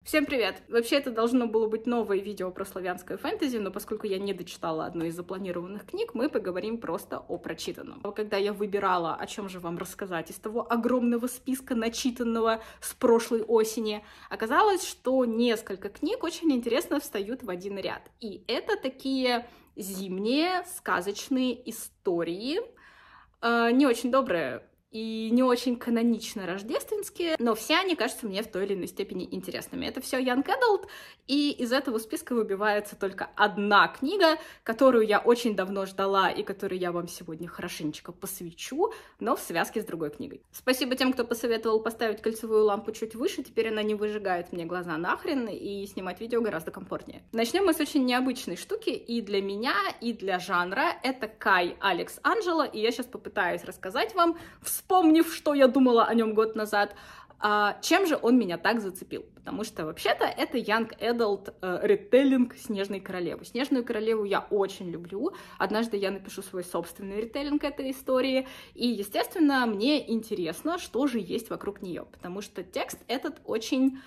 Всем привет! Вообще это должно было быть новое видео про славянское фэнтези, но поскольку я не дочитала одну из запланированных книг, мы поговорим просто о прочитанном. Когда я выбирала, о чем же вам рассказать из того огромного списка начитанного с прошлой осени, оказалось, что несколько книг очень интересно встают в один ряд. И это такие зимние сказочные истории, не очень добрые и не очень канонично рождественские, но все они кажутся мне в той или иной степени интересными. Это все Young Adult, и из этого списка выбивается только одна книга, которую я очень давно ждала и которую я вам сегодня хорошенечко посвящу, но в связке с другой книгой. Спасибо тем, кто посоветовал поставить кольцевую лампу чуть выше, теперь она не выжигает мне глаза нахрен, и снимать видео гораздо комфортнее. Начнем мы с очень необычной штуки, и для меня, и для жанра. Это Кай Алекс Анджело, и я сейчас попытаюсь рассказать вам, вспомнив, что я думала о нем год назад, чем же он меня так зацепил. Потому что, вообще-то, это Young Adult ритейлинг «Снежной королевы». «Снежную королеву» я очень люблю. Однажды я напишу свой собственный ритейлинг этой истории. И, естественно, мне интересно, что же есть вокруг нее. Потому что текст этот очень...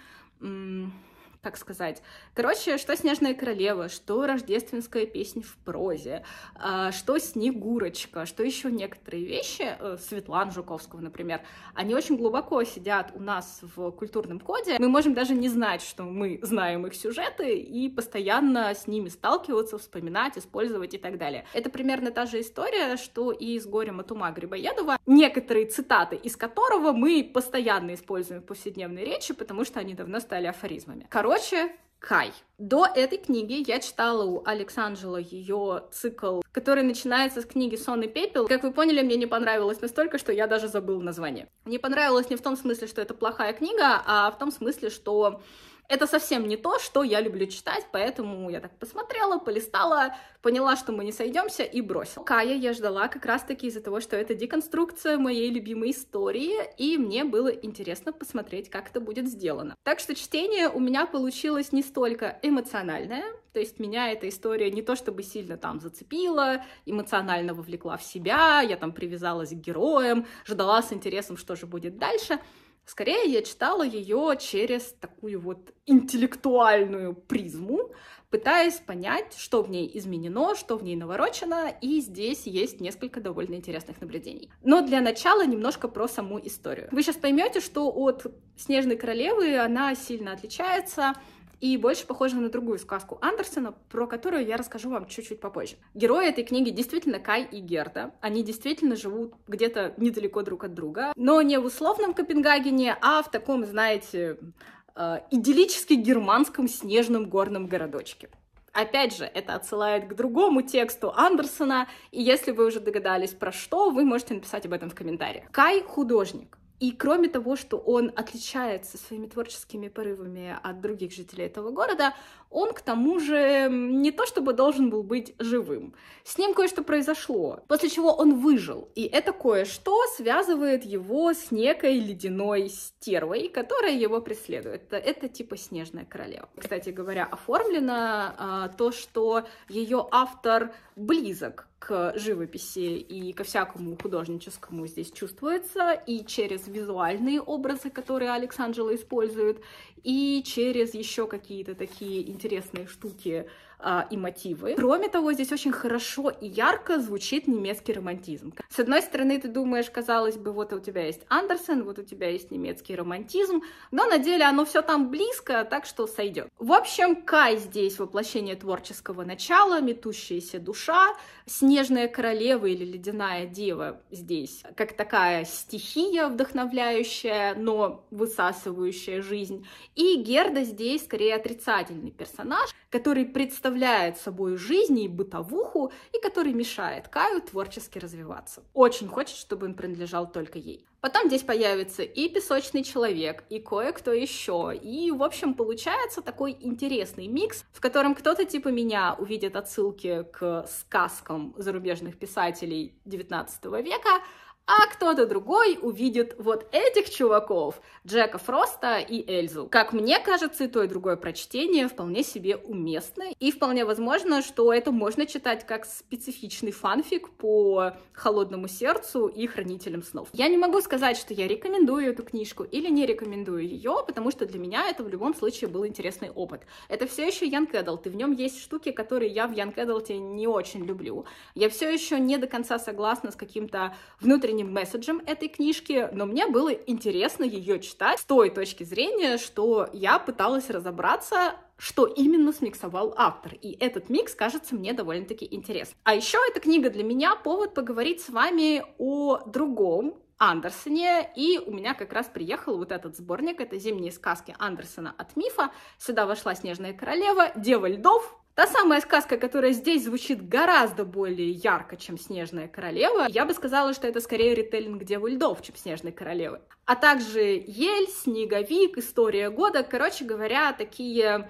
как сказать. Короче, что «Снежная королева», что рождественская песня в прозе, что «Снегурочка», что еще некоторые вещи, Светланы Жуковского, например, они очень глубоко сидят у нас в культурном коде. Мы можем даже не знать, что мы знаем их сюжеты, и постоянно с ними сталкиваться, вспоминать, использовать и так далее. Это примерно та же история, что и с «Горем от ума» Грибоедова, некоторые цитаты из которого мы постоянно используем в повседневной речи, потому что они давно стали афоризмами. Короче, Кай. До этой книги я читала у Алекс Анджело ее цикл, который начинается с книги «Сон и пепел». Как вы поняли, мне не понравилось настолько, что я даже забыла название. Не понравилось не в том смысле, что это плохая книга, а в том смысле, что это совсем не то, что я люблю читать, поэтому я так посмотрела, полистала, поняла, что мы не сойдемся, и бросила. Кая я ждала как раз-таки из-за того, что это деконструкция моей любимой истории, и мне было интересно посмотреть, как это будет сделано. Так что чтение у меня получилось не столько эмоциональное, то есть меня эта история не то чтобы сильно там зацепила, эмоционально вовлекла в себя, я там привязалась к героям, ждала с интересом, что же будет дальше. Скорее, я читала ее через такую вот интеллектуальную призму, пытаясь понять, что в ней изменено, что в ней наворочено, и здесь есть несколько довольно интересных наблюдений. Но для начала немножко про саму историю. Вы сейчас поймете, что от «Снежной королевы» она сильно отличается и больше похожа на другую сказку Андерсена, про которую я расскажу вам чуть-чуть попозже. Герои этой книги действительно Кай и Герда. Они действительно живут где-то недалеко друг от друга, но не в условном Копенгагене, а в таком, знаете, идиллически германском снежном горном городочке. Опять же, это отсылает к другому тексту Андерсена, и если вы уже догадались про что, вы можете написать об этом в комментариях. Кай — художник. И кроме того, что он отличается своими творческими порывами от других жителей этого города, он к тому же не то чтобы должен был быть живым. С ним кое-что произошло, после чего он выжил. И это кое-что связывает его с некой ледяной стервой, которая его преследует. Это типа «Снежная королева». Кстати говоря, оформлено то, что ее автор близок к живописи и ко всякому художническому здесь чувствуется, и через визуальные образы, которые Алекс Анджело использует, и через еще какие-то такие интересные штуки и мотивы. Кроме того, здесь очень хорошо и ярко звучит немецкий романтизм. С одной стороны, ты думаешь, казалось бы, вот у тебя есть Андерсен, вот у тебя есть немецкий романтизм, но на деле оно все там близко, так что сойдет. В общем, Кай здесь воплощение творческого начала, метущаяся душа, «Снежная королева» или «Ледяная дева» здесь как такая стихия вдохновляющая, но высасывающая жизнь. И Герда здесь скорее отрицательный персонаж, который представляет собой жизнь и бытовуху, и который мешает Каю творчески развиваться. Очень хочет, чтобы он принадлежал только ей. Потом здесь появится и песочный человек, и кое-кто еще. И, в общем, получается такой интересный микс, в котором кто-то типа меня увидит отсылки к сказкам зарубежных писателей XIX века, а кто-то другой увидит вот этих чуваков, Джека Фроста и Эльзу. Как мне кажется, и то, и другое прочтение вполне себе уместны, и вполне возможно, что это можно читать как специфичный фанфик по «Холодному сердцу» и «Хранителям снов». Я не могу сказать, что я рекомендую эту книжку или не рекомендую ее, потому что для меня это в любом случае был интересный опыт. Это все еще Young Adult, и в нем есть штуки, которые я в Young Adult не очень люблю. Я все еще не до конца согласна с каким-то внутренним месседжем этой книжки, но мне было интересно ее читать с той точки зрения, что я пыталась разобраться, что именно смиксовал автор, и этот микс кажется мне довольно-таки интересным. А еще эта книга для меня повод поговорить с вами о другом Андерсоне, и у меня как раз приехал вот этот сборник, это «Зимние сказки Андерсона от мифа», сюда вошла «Снежная королева», «Дева льдов», та самая сказка, которая здесь звучит гораздо более ярко, чем «Снежная королева». Я бы сказала, что это скорее ритейлинг «Девы льдов», чем «Снежной королевы». А также «Ель», «Снеговик», «История года». Короче говоря, такие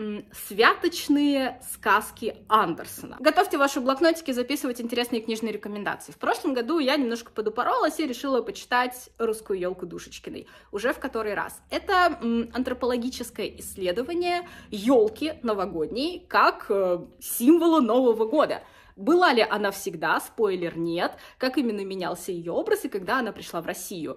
святочные сказки Андерсона. Готовьте ваши блокнотики записывать интересные книжные рекомендации. В прошлом году я немножко подупоролась и решила почитать «Русскую елку» Душечкиной. Уже в который раз. Это антропологическое исследование елки новогодней как символа Нового года. Была ли она всегда? Спойлер, нет. Как именно менялся ее образ и когда она пришла в Россию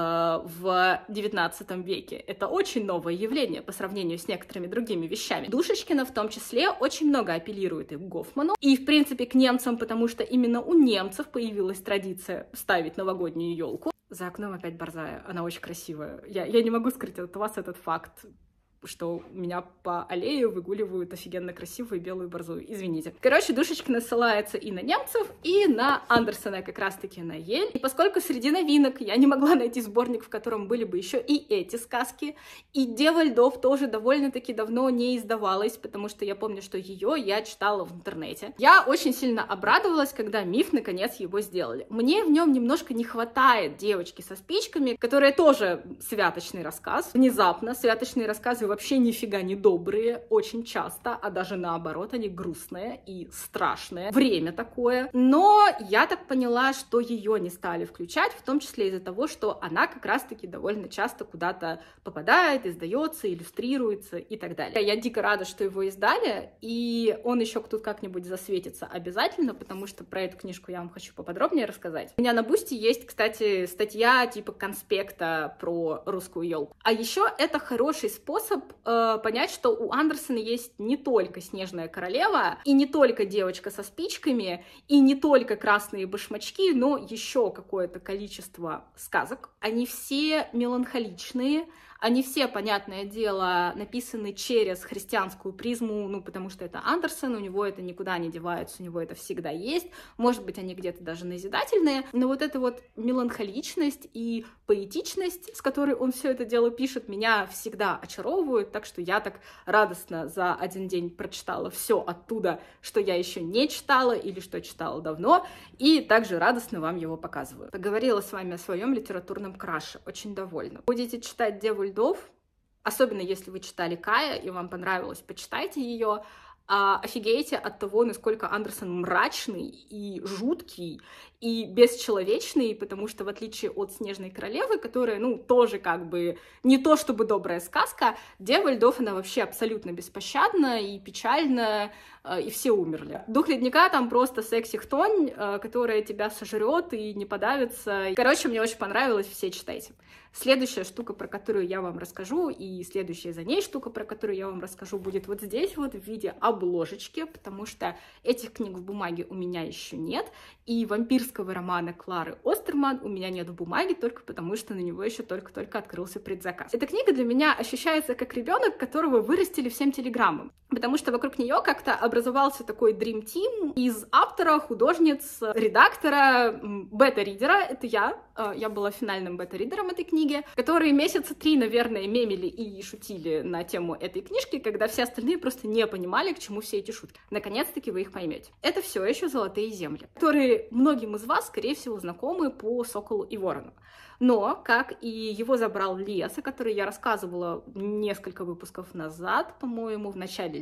в 19 веке? Это очень новое явление по сравнению с некоторыми другими вещами. Душечкина в том числе очень много апеллирует и к Гофману, и в принципе к немцам, потому что именно у немцев появилась традиция ставить новогоднюю елку. За окном опять борзая, она очень красивая. Я не могу скрыть от вас этот факт, что у меня по аллее выгуливают офигенно красивую белую борзую. Извините. Короче, Душечкина ссылается и на немцев, и на Андерсона, как раз-таки на Ель. И поскольку среди новинок я не могла найти сборник, в котором были бы еще и эти сказки, и «Дева льдов» тоже довольно-таки давно не издавалась, потому что я помню, что ее я читала в интернете. Я очень сильно обрадовалась, когда Миф наконец его сделали. Мне в нем немножко не хватает «Девочки со спичками», которая тоже святочный рассказ. Внезапно святочные рассказы вообще нифига не добрые, очень часто, а даже наоборот, они грустные и страшные. Время такое. Но я так поняла, что ее не стали включать, в том числе из-за того, что она как раз-таки довольно часто куда-то попадает, издается, иллюстрируется и так далее. Я дико рада, что его издали, и он еще тут как-нибудь засветится обязательно, потому что про эту книжку я вам хочу поподробнее рассказать. У меня на Бусти есть, кстати, статья типа конспекта про русскую елку. А еще это хороший способ понять, что у Андерсона есть не только «Снежная королева», и не только «Девочка со спичками», и не только «Красные башмачки», но еще какое-то количество сказок. Они все меланхоличные, они все, понятное дело, написаны через христианскую призму, ну, потому что это Андерсон, у него это никуда не девается, у него это всегда есть, может быть, они где-то даже назидательные, но вот эта вот меланхоличность и поэтичность, с которой он все это дело пишет, меня всегда очаровывают, так что я так радостно за один день прочитала все оттуда, что я еще не читала или что читала давно, и также радостно вам его показываю. Поговорила с вами о своем литературном краше, очень довольна. Будете читать «Деву льдов», особенно если вы читали Кая и вам понравилось, почитайте ее. Офигеете от того, насколько Андерсон мрачный и жуткий и бесчеловечный, потому что в отличие от «Снежной королевы», которая, ну, тоже как бы не то чтобы добрая сказка, «Дева льдов», она вообще абсолютно беспощадна и печальна, и все умерли. «Дух ледника» там просто секси-хтонь, которая тебя сожрет и не подавится. Короче, мне очень понравилось, все читайте. Следующая штука, про которую я вам расскажу, и следующая за ней штука, про которую я вам расскажу, будет вот здесь вот в виде обложечки, потому что этих книг в бумаге у меня еще нет, и вампирского романа Клары Остерман у меня нет в бумаге только потому, что на него еще только-только открылся предзаказ. Эта книга для меня ощущается как ребенок, которого вырастили всем телеграммом, потому что вокруг нее как-то образовался такой Dream Team из автора, художниц, редактора, бета-ридера, это я была финальным бета-ридером этой книги, которые месяца 3, наверное, мемили и шутили на тему этой книжки, когда все остальные просто не понимали, к чему все эти шутки. Наконец-таки вы их поймете. Это все еще «Золотые земли», которые многим из вас, скорее всего, знакомы по «Соколу и Ворону». Но, как и его забрал лес, о которой я рассказывала несколько выпусков назад, по-моему, в начале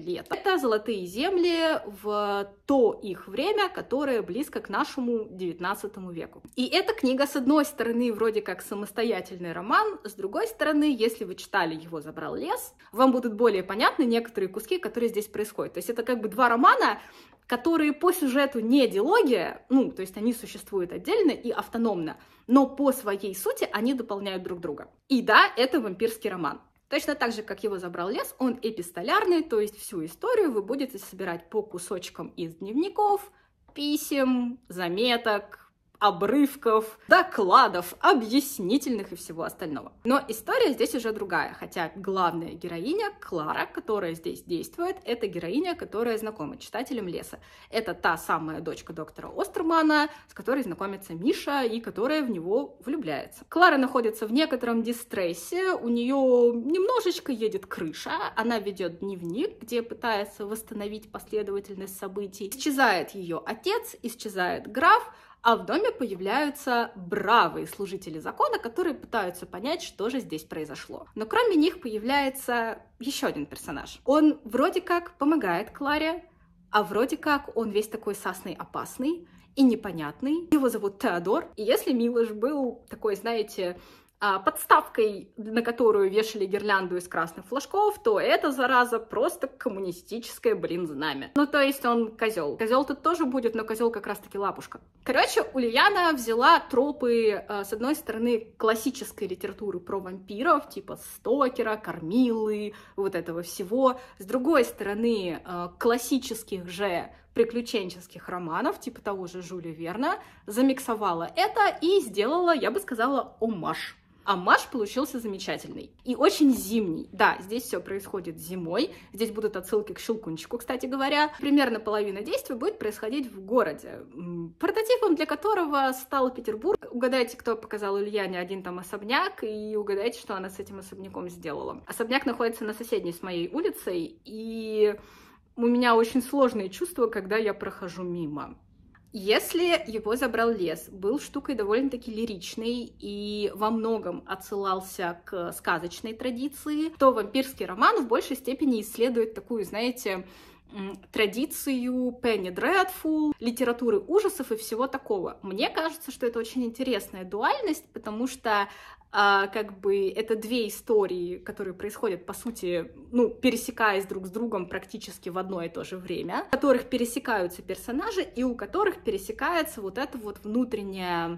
лета. Это золотые земли в то их время, которое близко к нашему 19 веку. И эта книга, с одной стороны, вроде как самостоятельный роман, с другой стороны, если вы читали «Его забрал лес», вам будут более понятны некоторые куски, которые здесь происходят. То есть это как бы два романа, которые по сюжету не диалогия, ну, то есть они существуют отдельно и автономно, но по своей сути они дополняют друг друга. И да, это вампирский роман. Точно так же, как «Его забрал лес», он эпистолярный, то есть всю историю вы будете собирать по кусочкам из дневников, писем, заметок, обрывков, докладов, объяснительных и всего остального. Но история здесь уже другая, хотя главная героиня, Клара, которая здесь действует, это героиня, которая знакома читателям леса. Это та самая дочка доктора Остермана, с которой знакомится Миша и которая в него влюбляется. Клара находится в некотором дистрессе, у нее немножечко едет крыша, она ведет дневник, где пытается восстановить последовательность событий. Исчезает ее отец, исчезает граф, а в доме появляются бравые служители закона, которые пытаются понять, что же здесь произошло. Но кроме них появляется еще один персонаж. Он вроде как помогает Кларе, а вроде как он весь такой сасный, опасный и непонятный. Его зовут Теодор. И если Милош был такой, знаете, подставкой, на которую вешали гирлянду из красных флажков, то эта зараза просто коммунистическое, знамя. Ну, то есть он козел. Козел тут тоже будет, но козел как раз-таки лапушка. Короче, Ульяна взяла тропы, с одной стороны, классической литературы про вампиров, типа Стокера, Кормилы, вот этого всего. С другой стороны, классических же приключенческих романов, типа того же Жюля Верна, замиксовала это и сделала, я бы сказала, оммаж. Оммаж получился замечательный и очень зимний. Да, здесь все происходит зимой. Здесь будут отсылки к Щелкунчику, кстати говоря. Примерно половина действия будет происходить в городе, прототипом для которого стал Петербург. Угадайте, кто показал Ульяне один там особняк, и угадайте, что она с этим особняком сделала. Особняк находится на соседней с моей улицей, и у меня очень сложные чувства, когда я прохожу мимо. Если «Его забрал лес» был штукой довольно-таки лиричной и во многом отсылался к сказочной традиции, то вампирский роман в большей степени исследует такую, знаете, традицию Пенни Дредфул, литературы ужасов и всего такого. Мне кажется, что это очень интересная дуальность, потому что как бы это две истории, которые происходят, по сути, ну, пересекаясь друг с другом практически в одно и то же время, у которых пересекаются персонажи и у которых пересекается вот это вот внутреннее,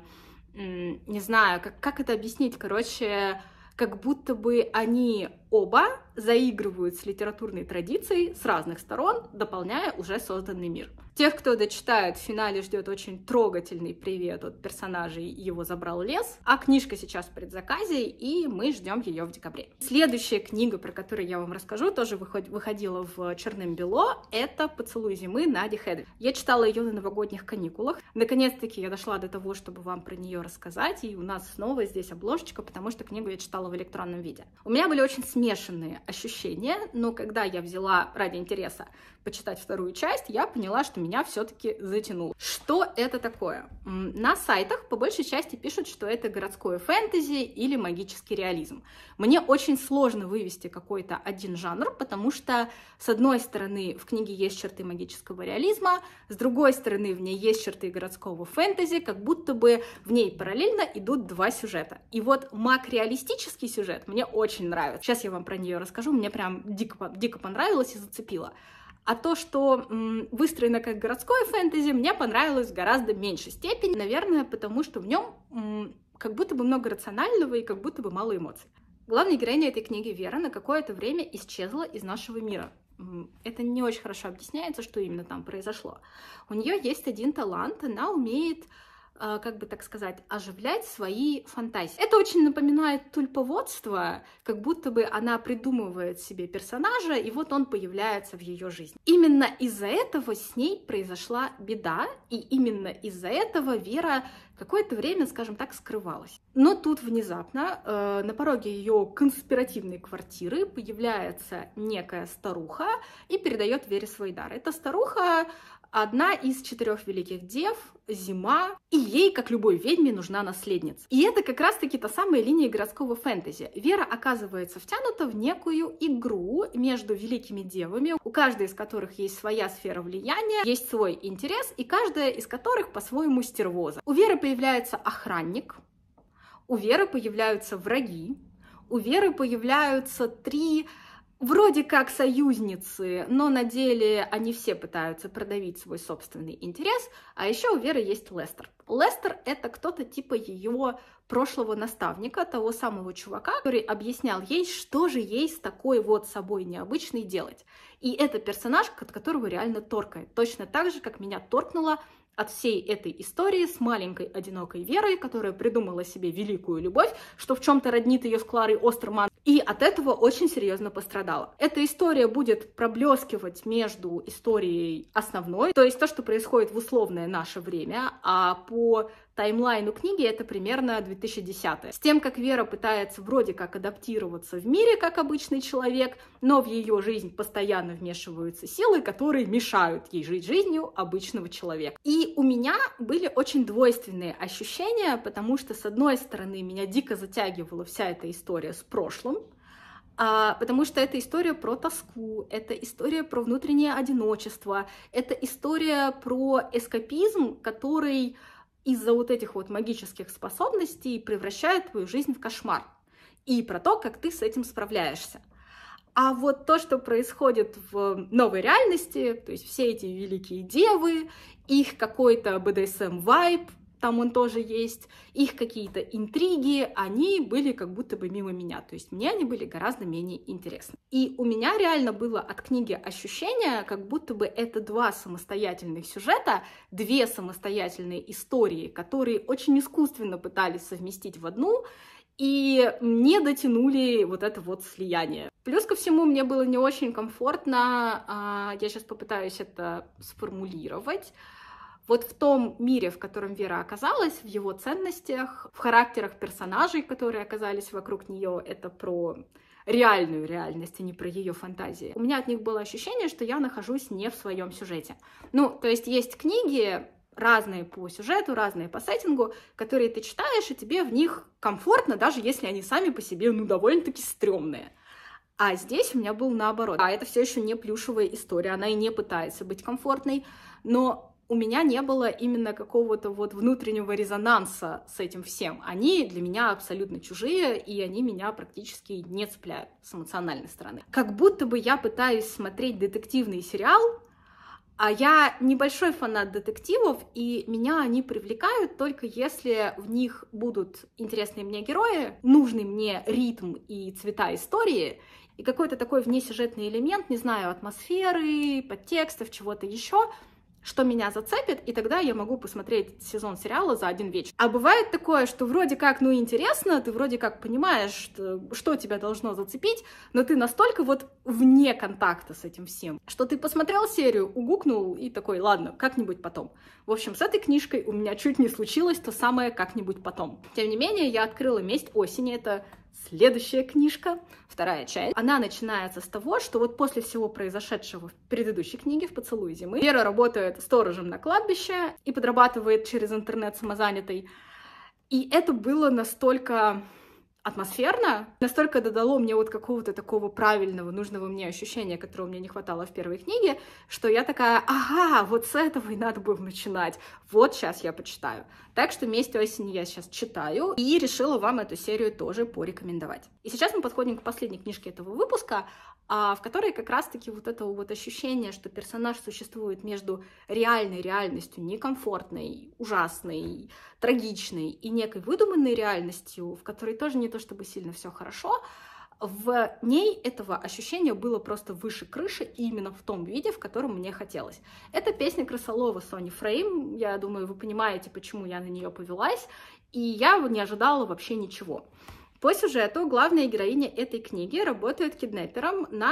не знаю, как это объяснить, короче, как будто бы они оба заигрывают с литературной традицией с разных сторон, дополняя уже созданный мир. Тех, кто дочитает, в финале ждет очень трогательный привет от персонажей «Его забрал лес», а книжка сейчас в предзаказе, и мы ждем ее в декабре. Следующая книга, про которую я вам расскажу, тоже выходила в черным-бело, это «Поцелуй зимы» Нади Хэдли. Я читала ее на новогодних каникулах. Наконец-таки я дошла до того, чтобы вам про нее рассказать, и у нас снова здесь обложечка, потому что книгу я читала в электронном виде. У меня были очень смешанные ощущения, но когда я взяла ради интереса почитать вторую часть, я поняла, что меня все-таки затянуло. Что это такое? На сайтах по большей части пишут, что это городское фэнтези или магический реализм. Мне очень сложно вывести какой-то один жанр, потому что, с одной стороны, в книге есть черты магического реализма, с другой стороны, в ней есть черты городского фэнтези, как будто бы в ней параллельно идут два сюжета. И вот маг-реалистический сюжет мне очень нравится. Сейчас я вам про нее расскажу, мне прям дико понравилось и зацепило. А то, что выстроено как городское фэнтези, мне понравилось в гораздо меньшей степени. Наверное, потому что в нем как будто бы много рационального и как будто бы мало эмоций. Главная героиня этой книги, Вера, на какое-то время исчезла из нашего мира. Это не очень хорошо объясняется, что именно там произошло. У нее есть один талант, она умеет, как бы так сказать, оживлять свои фантазии. Это очень напоминает тульповодство, как будто бы она придумывает себе персонажа, и вот он появляется в ее жизни. Именно из-за этого с ней произошла беда, и именно из-за этого Вера какое-то время, скажем так, скрывалась. Но тут внезапно на пороге ее конспиративной квартиры появляется некая старуха и передает Вере свой дар. Эта старуха одна из 4 великих дев, Зима, и ей, как любой ведьме, нужна наследница. И это как раз-таки та самая линия городского фэнтези. Вера оказывается втянута в некую игру между великими девами, у каждой из которых есть своя сфера влияния, есть свой интерес, и каждая из которых по-своему стервоза. У Веры появляется охранник, у Веры появляются враги, у Веры появляются 3 вроде как союзницы, но на деле они все пытаются продавить свой собственный интерес. А еще у Веры есть Лестер. Лестер — это кто-то типа ее прошлого наставника, того самого чувака, который объяснял ей, что же ей с такой вот собой необычной делать. И это персонаж, от которого реально торкает. Точно так же, как меня торкнуло от всей этой истории с маленькой одинокой Верой, которая придумала себе великую любовь, что в чем-то роднит ее с Кларой Остерман, и от этого очень серьезно пострадала. Эта история будет проблескивать между историей основной, то есть то, что происходит в условное наше время, а по таймлайну книги это примерно 2010-е. С тем, как Вера пытается вроде как адаптироваться в мире, как обычный человек, но в ее жизнь постоянно вмешиваются силы, которые мешают ей жить жизнью обычного человека. И у меня были очень двойственные ощущения, потому что, с одной стороны, меня дико затягивала вся эта история с прошлым, потому что это история про тоску, это история про внутреннее одиночество, это история про эскапизм, который из-за вот этих вот магических способностей превращает твою жизнь в кошмар. И про то, как ты с этим справляешься. А вот то, что происходит в новой реальности, то есть все эти великие девы, их какой-то BDSM-вайб, там он тоже есть, их какие-то интриги, они были как будто бы мимо меня, то есть мне они были гораздо менее интересны. И у меня реально было от книги ощущение, как будто бы это 2 самостоятельных сюжета, 2 самостоятельные истории, которые очень искусственно пытались совместить в одну, и не дотянули вот это вот слияние. Плюс ко всему, мне было не очень комфортно, я сейчас попытаюсь это сформулировать, вот в том мире, в котором Вера оказалась, в его ценностях, в характерах персонажей, которые оказались вокруг нее, это про реальную реальность, а не про ее фантазии. У меня от них было ощущение, что я нахожусь не в своем сюжете. Ну, то есть книги разные по сюжету, разные по сеттингу, которые ты читаешь, и тебе в них комфортно, даже если они сами по себе, ну, довольно-таки стрёмные. А здесь у меня был наоборот. А это все еще не плюшевая история, она и не пытается быть комфортной, но у меня не было именно какого-то вот внутреннего резонанса с этим всем. Они для меня абсолютно чужие, и они меня практически не цепляют с эмоциональной стороны. Как будто бы я пытаюсь смотреть детективный сериал, а я небольшой фанат детективов, и меня они привлекают только если в них будут интересные мне герои, нужный мне ритм и цвета истории, и какой-то такой внесюжетный элемент, не знаю, атмосферы, подтекстов, чего-то еще, что меня зацепит, и тогда я могу посмотреть сезон сериала за один вечер. А бывает такое, что вроде как, ну, интересно, ты вроде как понимаешь, что тебя должно зацепить, но ты настолько вот вне контакта с этим всем, что ты посмотрел серию, угукнул и такой, ладно, как-нибудь потом. В общем, с этой книжкой у меня чуть не случилось то самое «как-нибудь потом». Тем не менее, я открыла «Месть осени», это следующая книжка, 2 часть. Она начинается с того, что вот после всего произошедшего в предыдущей книге, в «Поцелуе зимы», Вера работает сторожем на кладбище и подрабатывает через интернет самозанятой. И это было настолько атмосферно, настолько додало мне вот какого-то такого правильного, нужного мне ощущения, которого мне не хватало в первой книге, что я такая, ага, вот с этого и надо было начинать, вот сейчас я почитаю. Так что «Месть осени» я сейчас читаю и решила вам эту серию тоже порекомендовать. И сейчас мы подходим к последней книжке этого выпуска, в которой как раз-таки вот это вот ощущение, что персонаж существует между реальной реальностью, некомфортной, ужасной, трагичной и некой выдуманной реальностью, в которой тоже не то чтобы сильно все хорошо, в ней этого ощущения было просто выше крыши именно в том виде, в котором мне хотелось. Это песня Крысолова Сони Фрейм, я думаю, вы понимаете, почему я на нее повелась, и я не ожидала вообще ничего. По сюжету главная героиня этой книги работает киднэпером на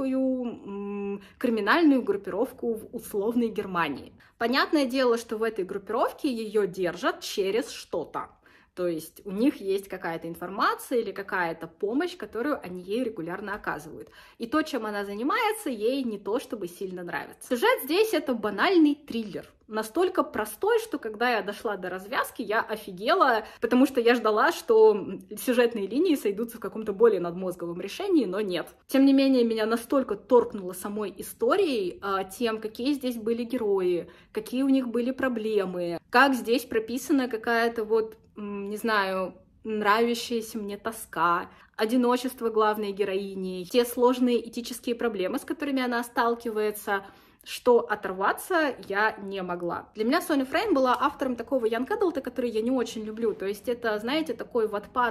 некую криминальную группировку в условной Германии. Понятное дело, что в этой группировке ее держат через что-то. То есть у них есть какая-то информация или какая-то помощь, которую они ей регулярно оказывают. И то, чем она занимается, ей не то чтобы сильно нравится. Сюжет здесь это банальный триллер. Настолько простой, что когда я дошла до развязки, я офигела, потому что я ждала, что сюжетные линии сойдутся в каком-то более надмозговом решении, но нет. Тем не менее, меня настолько торкнуло самой историей, тем, какие здесь были герои, какие у них были проблемы, как здесь прописана какая-то вот, не знаю, нравящаяся мне тоска, одиночество главной героини, те сложные этические проблемы, с которыми она сталкивается, что оторваться я не могла. Для меня Соня Фрейм была автором такого young adult, который я не очень люблю. То есть это, знаете, такой Wattpad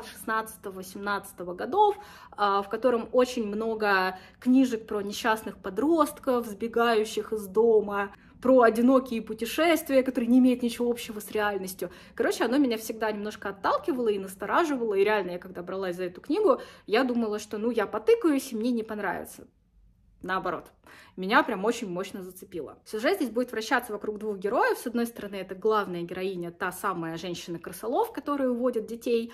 16-18 годов, в котором очень много книжек про несчастных подростков, сбегающих из дома, про одинокие путешествия, которые не имеют ничего общего с реальностью. Короче, оно меня всегда немножко отталкивало и настораживало, и реально, я когда бралась за эту книгу, я думала, что, ну, я потыкаюсь, и мне не понравится. Наоборот, меня прям очень мощно зацепило. Сюжет здесь будет вращаться вокруг двух героев. С одной стороны, это главная героиня, та самая женщина-крысолов, которая уводит детей,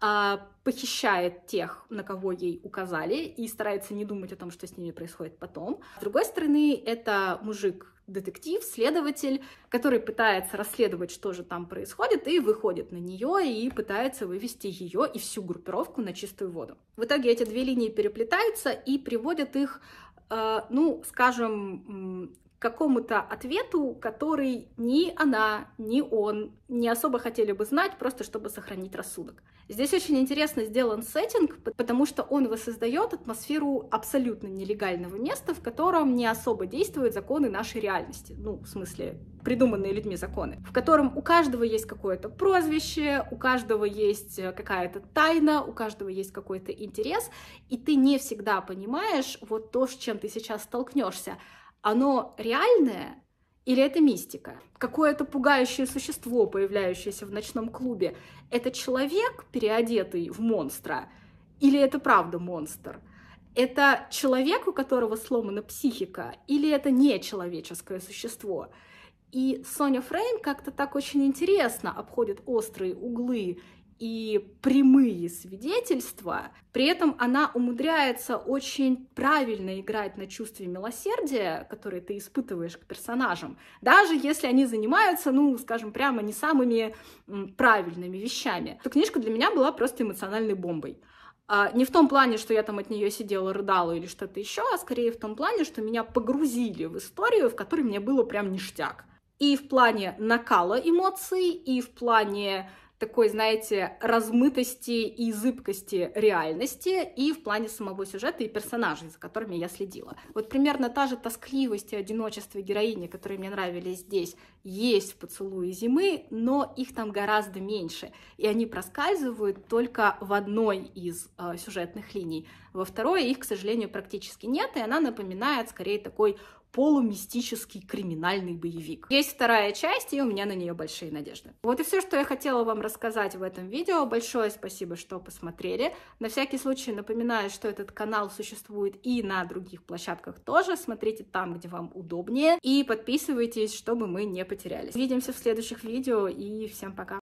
похищает тех, на кого ей указали, и старается не думать о том, что с ними происходит потом. С другой стороны, это мужик-детектив, следователь, который пытается расследовать, что же там происходит, и выходит на нее и пытается вывести ее и всю группировку на чистую воду. В итоге эти две линии переплетаются и приводят их, ну, скажем, к какому-то ответу, который ни она, ни он не особо хотели бы знать, просто чтобы сохранить рассудок. Здесь очень интересно сделан сеттинг, потому что он воссоздает атмосферу абсолютно нелегального места, в котором не особо действуют законы нашей реальности, ну, в смысле, придуманные людьми законы, в котором у каждого есть какое-то прозвище, у каждого есть какая-то тайна, у каждого есть какой-то интерес, и ты не всегда понимаешь вот то, с чем ты сейчас столкнешься. Оно реальное или это мистика? Какое-то пугающее существо, появляющееся в ночном клубе, это человек, переодетый в монстра, или это правда монстр? Это человек, у которого сломана психика, или это нечеловеческое существо? И Соня Фрейм как-то так очень интересно обходит острые углы и прямые свидетельства, при этом она умудряется очень правильно играть на чувстве милосердия, которое ты испытываешь к персонажам, даже если они занимаются, ну, скажем, прямо не самыми правильными вещами. Эта книжка для меня была просто эмоциональной бомбой. Не в том плане, что я там от нее сидела, рыдала или что-то еще, а скорее в том плане, что меня погрузили в историю, в которой мне было прям ништяк. И в плане накала эмоций, и в плане такой, знаете, размытости и зыбкости реальности, и в плане самого сюжета и персонажей, за которыми я следила. Вот примерно та же тоскливость и одиночество героини, которые мне нравились здесь, есть в «Поцелуе зимы», но их там гораздо меньше, и они проскальзывают только в одной из сюжетных линий. Во второй их, к сожалению, практически нет, и она напоминает скорее такой полумистический криминальный боевик. Есть вторая часть, и у меня на нее большие надежды. Вот и все, что я хотела вам рассказать в этом видео. Большое спасибо, что посмотрели. На всякий случай напоминаю, что этот канал существует и на других площадках тоже. Смотрите там, где вам удобнее. И подписывайтесь, чтобы мы не потерялись. Увидимся в следующих видео, и всем пока!